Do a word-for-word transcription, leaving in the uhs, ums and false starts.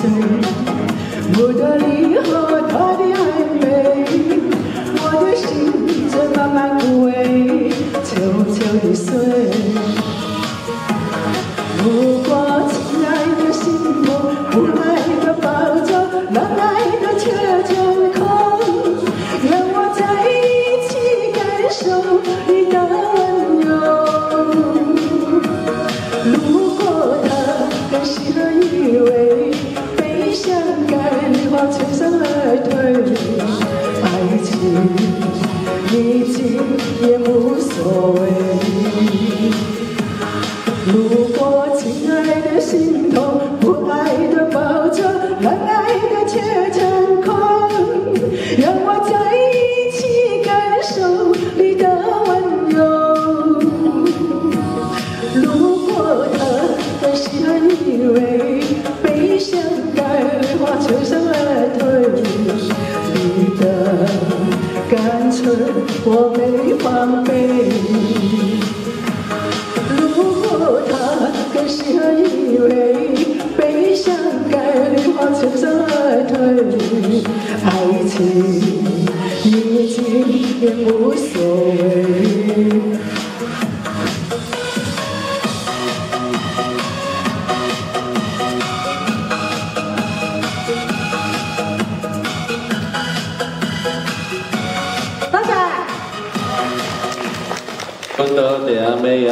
碎，我的离合，他的暧昧，我的心正慢慢枯萎，悄悄地碎。如果亲爱的心痛，不爱的抱着，难爱的却真空，让我在一起感受你的温柔。如果他更适合以为，悲伤该梨花全身而退，爱情已经也无所谓。如果亲爱的心痛，不爱的抱着，难爱的却成空，让我在一起感受你的温柔。如果他更适合以为，悲伤该梨花全身而退，你的干脆我没防备。适合以为，悲伤该梨花全身而退，爱情已经也无所谓。 多谢。多多谢阿妹。